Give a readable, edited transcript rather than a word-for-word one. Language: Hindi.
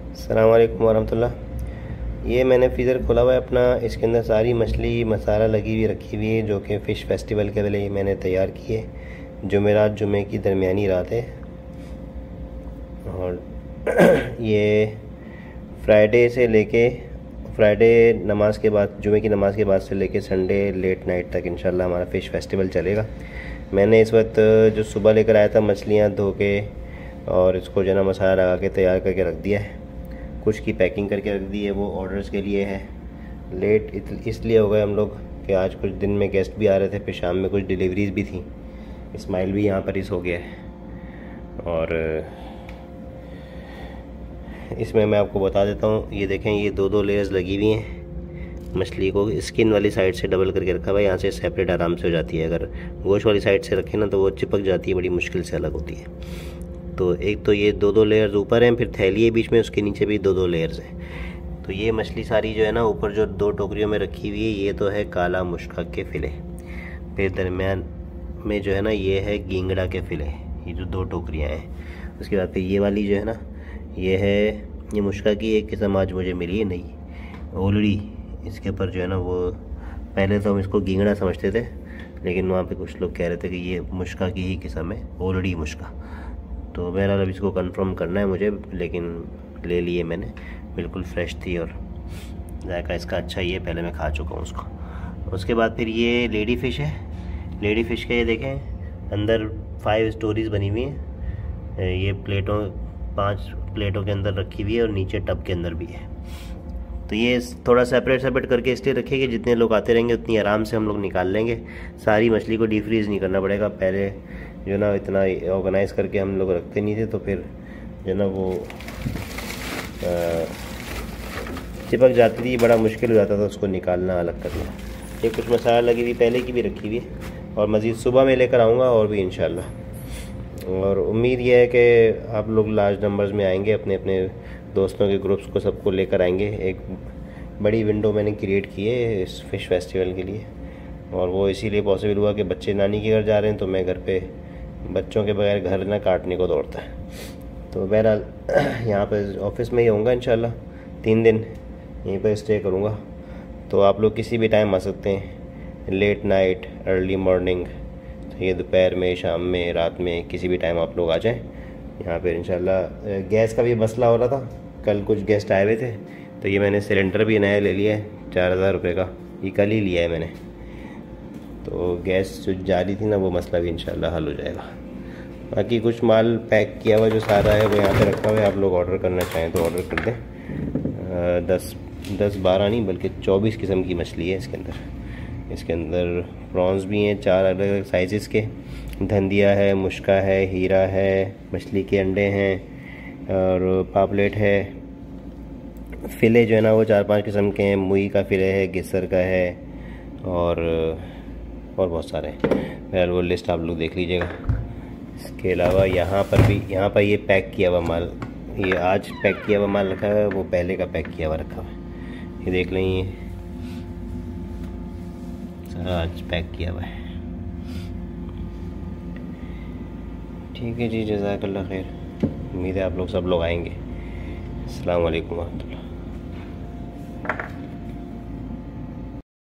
अस्सलाम वालेकुम वरहमतुल्लाह। ये मैंने फ्रीज़र खोला हुआ है अपना। इसके अंदर सारी मछली मसाला लगी हुई रखी हुई है, जो कि फ़िश फेस्टिवल के लिए मैंने तैयार की है। जुमेरात जुमे की दरमियानी रात है और ये फ्राइडे नमाज के बाद, जुमे की नमाज़ के बाद से लेके संडे लेट नाइट तक इंशाल्लाह हमारा फ़िश फेस्टिवल चलेगा। मैंने इस वक्त जो सुबह लेकर आया था मछलियाँ धो के और इसको जो ना मसाला लगा के तैयार करके रख दिया है। कुछ की पैकिंग करके रख दी है, वो ऑर्डर्स के लिए है। लेट इसलिए हो गए हम लोग कि आज कुछ दिन में गेस्ट भी आ रहे थे, फिर शाम में कुछ डिलीवरीज भी थी। इस्माइल भी यहाँ पर ही सो गया है। और इसमें मैं आपको बता देता हूँ, ये देखें, ये दो लेयर्स लगी हुई हैं। मछली को स्किन वाली साइड से डबल करके रखा हुआ है, यहाँ से सेपरेट आराम से हो जाती है। अगर गोश्त वाली साइड से रखें ना तो वो चिपक जाती है, बड़ी मुश्किल से अलग होती है। तो एक तो ये दो लेयर्स ऊपर हैं, फिर थैली है बीच में, उसके नीचे भी दो लेयर्स हैं। तो ये मछली सारी जो है ना ऊपर जो दो टोकरियों में रखी हुई है, ये तो है काला मुश्का के फ़िले। फिर दरमियान में जो है ना ये है गींगड़ा के फ़िले, ये जो दो टोकरियाँ हैं। उसके बाद फिर ये वाली जो है ना ये मुश्का की एक किस्म आज मुझे मिली है नई, ओलड़ी। इसके ऊपर जो है ना वो पहले तो हम इसको गींगड़ा समझते थे, लेकिन वहाँ पे कुछ लोग कह रहे थे कि ये मुश्का की ही किस्म है, ओलड़ी मुश्का। तो बहरहाल अब इसको कंफर्म करना है मुझे, लेकिन ले लिए मैंने, बिल्कुल फ्रेश थी और जायका इसका अच्छा ही है, पहले मैं खा चुका हूँ उसको। उसके बाद फिर ये लेडी फ़िश है। लेडी फ़िश का ये देखें, अंदर 5 स्टोरीज बनी हुई हैं। ये 5 प्लेटों के अंदर रखी हुई है और नीचे टब के अंदर भी है। तो ये थोड़ा सेपरेट करके इसलिए रखेंगे, जितने लोग आते रहेंगे उतनी आराम से हम लोग निकाल लेंगे। सारी मछली को डीप फ्रीज़ नहीं करना पड़ेगा। पहले जो ना इतना ऑर्गेनाइज़ करके हम लोग रखते नहीं थे, तो फिर जो ना वो चिपक जाती थी, बड़ा मुश्किल हो जाता था उसको निकालना, अलग करना। ये कुछ मसाला लगी हुई पहले की भी रखी हुई है और मज़ीद सुबह में लेकर आऊँगा और भी इंशाल्लाह। और उम्मीद ये है कि आप लोग लार्ज नंबर्स में आएंगे, अपने अपने दोस्तों के ग्रुप्स को सबको लेकर आएंगे। एक बड़ी विंडो मैंने क्रिएट की है इस फ़िश फेस्टिवल के लिए, और वो इसीलिए पॉसिबल हुआ कि बच्चे नानी के घर जा रहे हैं, तो मैं घर पे बच्चों के बगैर घर ना काटने को दौड़ता है। तो बहरहाल यहाँ पर ऑफिस में ही होऊंगा इंशाल्लाह, 3 दिन यहीं पर स्टे करूँगा। तो आप लोग किसी भी टाइम आ सकते हैं, लेट नाइट, अर्ली मॉर्निंग, ये दोपहर में, शाम में, रात में, किसी भी टाइम आप लोग आ जाएं यहाँ पर इंशाल्लाह। गैस का भी मसला हो रहा था, कल कुछ गेस्ट आए हुए थे, तो ये मैंने सिलेंडर भी नया ले लिया है 4000 रुपये का, ये कल ही लिया है मैंने। तो गैस जो जारी थी ना, वो मसला भी इंशाल्लाह हल हो जाएगा। बाकी कुछ माल पैक किया हुआ जो सारा है वो यहाँ पे रखा हुआ है, आप लोग ऑर्डर करना चाहें तो ऑर्डर कर दें। 10-12 नहीं बल्कि 24 किस्म की मछली है इसके अंदर प्रॉन्स भी हैं 4 अलग अलग साइज़ के, धंधिया है, मुश्का है, हीरा है, मछली के अंडे हैं और पापलेट है। फ़िले जो है ना वो 4-5 किस्म के हैं, मुई का फ़िले है, गिस्सर का है और बहुत सारे हैं। बहरहाल वो लिस्ट आप लोग देख लीजिएगा। इसके अलावा यहाँ पर ये पैक किया हुआ माल, ये आज पैक किया हुआ माल रखा है, वो पहले का पैक किया हुआ रखा है। ये देख लें, ये सारा आज पैक किया हुआ है। ठीक है जी, जज़ाकल्लाह खैर। उम्मीद है आप लोग सब लोग आएंगे। अस्सलाम वालेकुम।